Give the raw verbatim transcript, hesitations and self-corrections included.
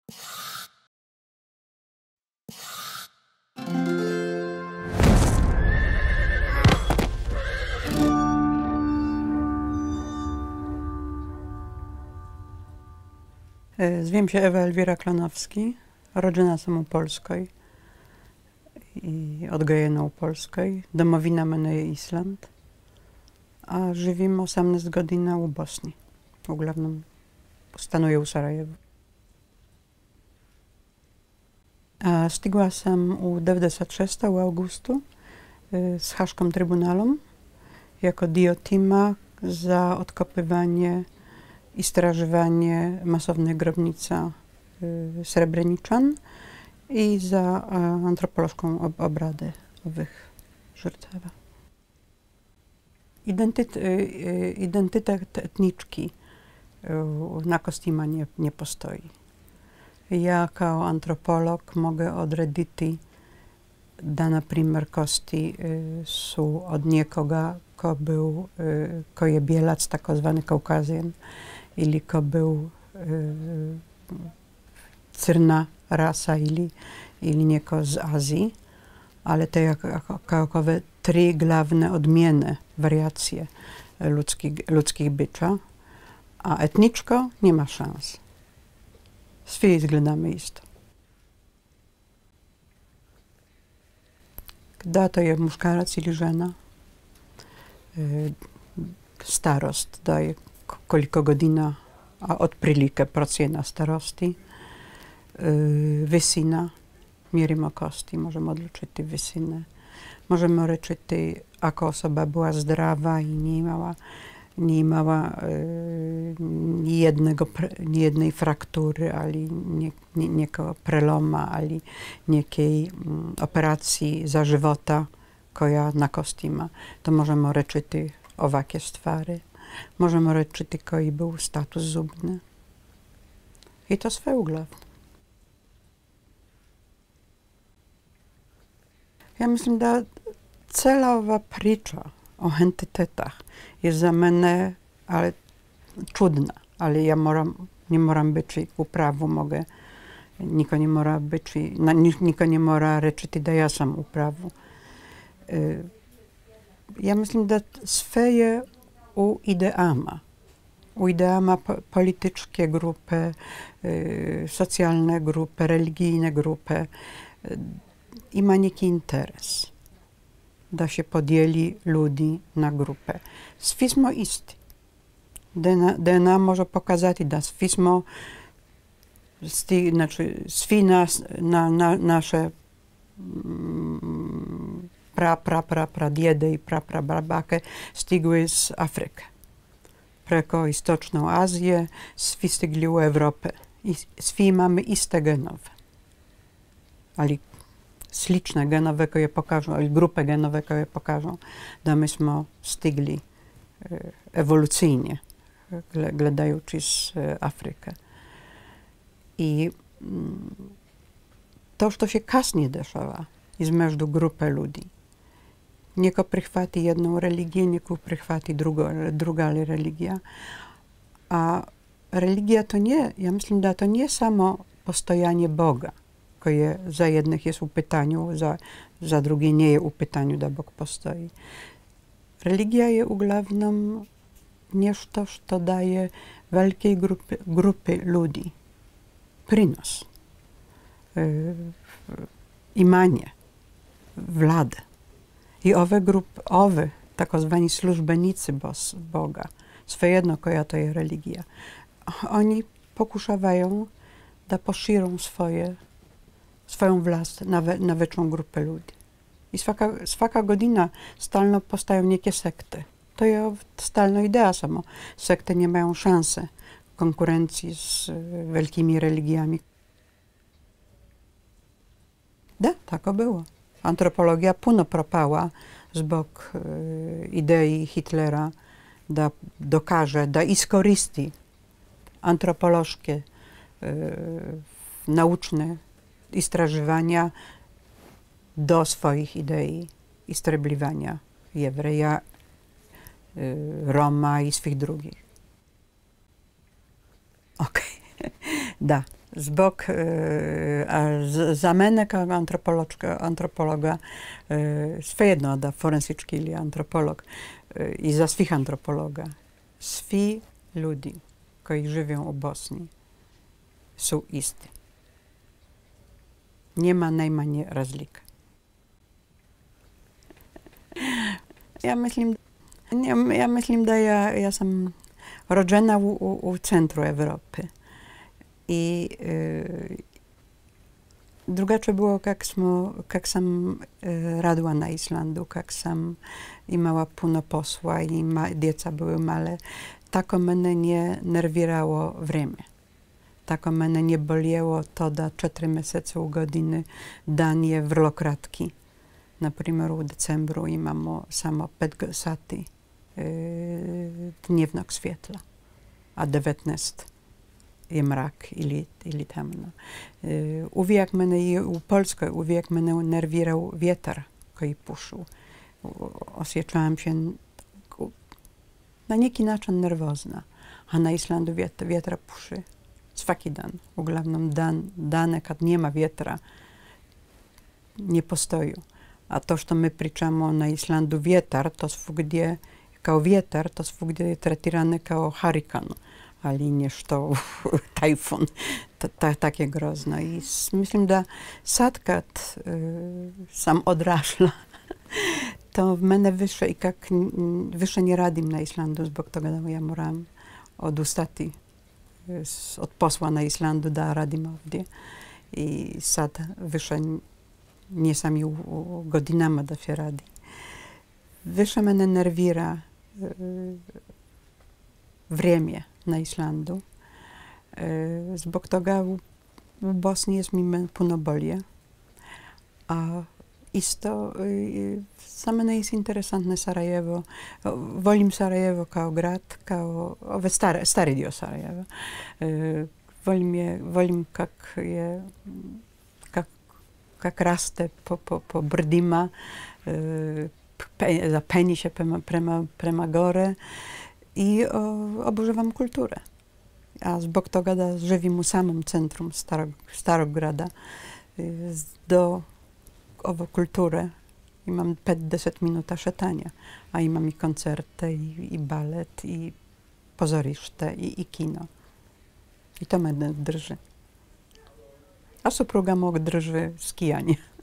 Zwiem się Ewa Elwira Klonowski, rodzina sam u Polskiej i odgojena u Polskiej, domowina mnie Island, a żywimy osiemnaście godzin u Bosni, u głównym stanuję u Sarajewo. A stygła sam u dziewięćdziesiąt sześć u augustu z Hażką Trybunalom jako dio tima za odkopywanie i strażywanie masownych grobnica y, Srebreniczan i za y, antropolożką ob obradę owych żertw. Identyt, y, y, identytet etniczki y, na Kostima nie, nie postoi. Ja jako antropolog mogę odrediti da, na primer, Kosti y, su od niekoga, ko był, y, ko je bielac, tako zwany Kaukazjan, ili ko był y, cyrna rasa, ili, ili nieko z Azji, ale te jako, jako trzy główne odmienne wariacje ludzkich, ludzkich bycza, a etniczko nie ma szans. Svi izgledamy isto. Da to je muškarac ili žena, y, starost daje koliko godina, a otprilike procjena starosti, y, visina, mjerimo kosti, možemo odlučiti visine. Możemy reczyty, ako osoba była zdrawa i nie miała, nie miała y, ni, jednego, ni jednej fraktury, ali nie, nie, nieko preloma, ali niekiej mm, operacji za żywota, koja na kosti ma. To możemy reczyty owakie stwary. Możemy reczyty, koji był status zubny. I to swe uglavne. Ja mislim da cela ova priča o entitetach jest za mene ale, čudna, ale ja moram, nie moram być u pravu, mogę, niko nie mora być, niko nie mora rečiti da ja sam u pravu. Y, ja mislim da sve je u ideama. U ideama po, polityczne grupy, y, socjalne grupy, religijne grupy. Y, ima neki interes da się podzieli ludzi na grupę. Svi smo isti. D N A może pokazać, da svi smo, sti, znaczy svi nas, na, na, nasze mm, pra, pra, pra, pra djede i pra, pra, babake stigły z Afryki. Preko Istočną Azję, svi stigli u Europę. I svi mamy iste genowe. Ali slične genove koje pokažu, ali grupe genove koje pokažu da mi smo stigli e, evolucyjnie, gledajući z e, Afrykę. I mm, to, što się kasnije dešava između grupe ljudi. Nieko prihvati jednu religiju, nieko prihvati drugo, druga religija. A religija to nie, ja mislim da to nie samo postojanie Boga, koje za jednych jest u pytaniu, za, za drugie nie jest u pytaniu, da Bóg postoi. Religia jest uglavnom nešto što daje wielkiej grupy, grupy ludzi prinos, y, imanie, władę. I owe grupy, owe, tako zwani służbenicy Boga, swojedno koja to jest religia, oni pokuszawają da poszirą swoje swoją vlast na, we, na większą grupę ludzi. I svaka, svaka godzina stalno powstają niekie sekty. To jest stalna idea samo. Sekty nie mają szansy konkurencji z y, wielkimi religiami. Da, tako było. Antropologia puno propała zbog y, idei Hitlera da dokaże, da iskoristi antropolożkie, y, nauczne istrażywania do swoich idei istrebliwania Jewreja, y, Roma i swych drugich. Okej, okay. Da. Zbog uh, za mene kao antropologa, uh, svejedno da forensički ili antropolog, uh, i za svih antropologa, svi ljudi koji žive u Bosni su isti. Nema najmanje razlika. Ja mislim, ja, ja mislim da ja, ja sam rođena u, u, u centru Evropy. I e, drugačije było, kak, smo, kak sam e, radila na Islandu, kak sam imała puno posła i ma, djeca były male. Tako mene nie nerwirało vreme. Tako mene nie bolijeło to da četiri mjeseca u godini dan je vrlo kratki. Na primjer, u decembru imamo samo pet sati e, dnevnog svjetla, a devetnaest je mrak ili, ili temno. E, uvijek mene i u Polskoj uvijek mene nervirał vjetar koji pušu. Osjećałam się na neki način nervozna, a na Islandu vjetra, vjetra puši svaki dan. Uglavnom dan, dane kad nema vjetra nie postoju. A to što my pričamo na Islandu vjetar, to svugdje kao vjetar, to svugdje je tretirane kao hurikan, ali nešto tajfun. Ta, ta, tak je grozno. I s, mislim da sad kad y, sam odrasla, to w mene više i kak više nie radim na Islandu, zbog toga da ja moram odustati z, od posła na Islandu da radim ovdje. I sad više nie sam ju godinama da się radi. Više mene nervira y, vrijeme na Islandu. Y, zbog toga u, u Bosni jest mi puno bolje. A isto y, za mene jest interesantne Sarajevo. Volim Sarajevo kao grad, kao ove stare, stari dio Sarajeva. Y, volim je, volim kak je kak raste po, po, po brdima, y, pe, zapeni się prema, prema, prema gore i o, obožavam kulturę. A zbog toga da živim u samom centrum starog, starog grada, y, do ovo kulture imam pedeset minuta šetania, a imam i koncerte, i, i balet, i pozorište, i, i kino. I to me drży. A supruga mog drży skijanie.